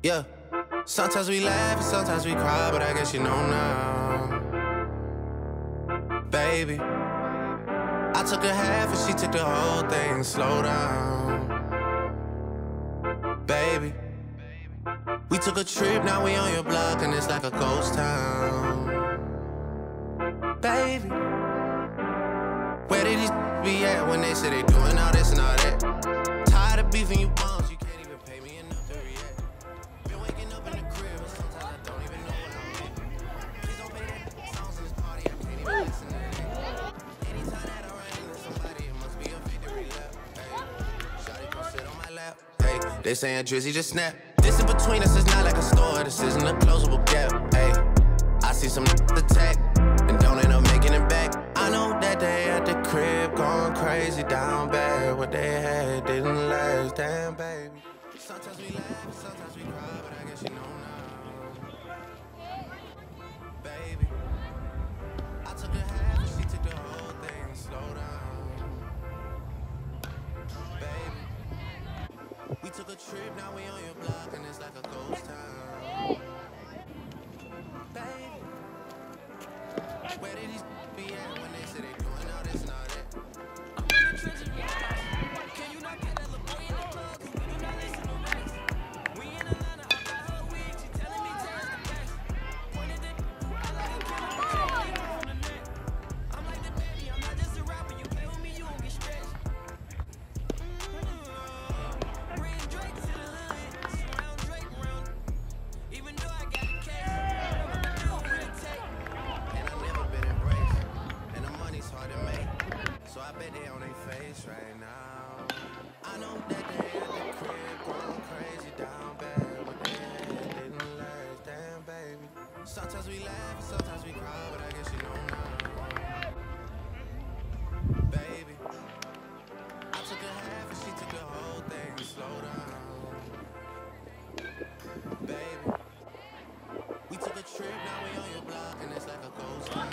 Yeah. Sometimes we laugh and sometimes we cry, but I guess you know now. Baby, I took a half and she took the whole thing. Slow down. Baby, we took a trip, now we on your block and it's like a ghost town. Baby, where did these be at when they say they doing all this and all that? Tired of beefing you bums, you can't even pay me enough to react. Been waking up in the crib and sometimes I don't even know what I'm at. Please don't play that songs in this party, I can't even listen to that. Anytime that I run into somebody, it must be a victory lap. Hey, shawty gon' sit on my lap. Hey, they saying Drizzy just snap. This in between us is not like a store, this isn't a closable gap. Hey, I see some attack and don't end up making it back. I know that they at the crib going crazy down bad. What they had didn't last, damn baby. Sometimes we laugh, sometimes we cry, but I guess you know now. Baby, I took a half and she took the whole thing. Slow down. Baby, we took a trip, now we on your block and it's like a ghost town. Baby, where did these be at when they say they doing all this and all that? I'm in the trenches, can you not get that little boy in the club? Cause we do not listen to race. We in Atlanta, I got her wig, she telling me Jay's the best. Pointed it, I like a killer, from the neck. I'm like the baby, I'm not just a rapper. You play with me, you won't get stretched. Bring Drake to the hood, surround Drake around. Even though I got a case, I'm gonna do what it take. And I've never been embraced, and the money's hard to make. So I bet they on their face right now. I know that they at the crib going crazy down bad. What they had didn't last, damn baby. Sometimes we laugh, sometimes we cry, but I guess you know now. Baby, I took a half and she took the whole thing. Slow down. Baby, we took a trip, now we on your block and it's like a ghost town.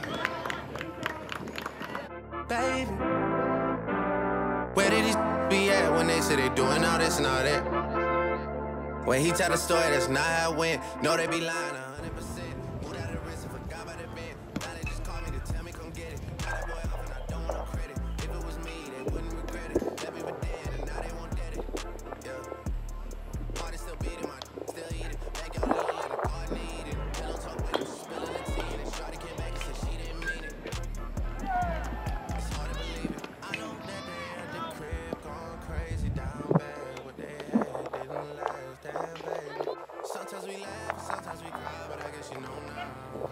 Baby, where did these be at when they say they doing all this and all that? When he tell the story, that's not how it went. No, they be lying 100%. Moved out of the wrist and forgot about the bed. Now they just call me to tell me come get it. Got that boy off and I don't want no credit. If it was me, they wouldn't regret it. Left me with dead and now they won't dead it. Yeah. Party still beating, my still eating. Backyard lily in the garden eating. Pillow talk with him, spilling the tea. And shorty came back and said she didn't mean it. It's hard to believe it. I know that they at the crib going crazy down bad. What they had didn't last, damn baby. Sometimes we laugh, sometimes we cry, but I guess you know now.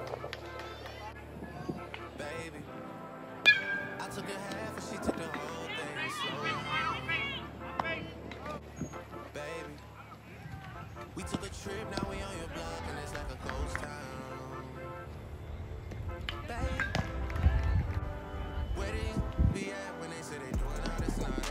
Baby, I took a half and she took the whole thing. Slow down. Baby, we took a trip, now we on your block and it's like a ghost town. Baby, where they be at when they say they doing all this and all that?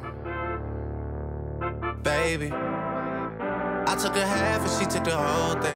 Baby, I took a half and she took the whole thing.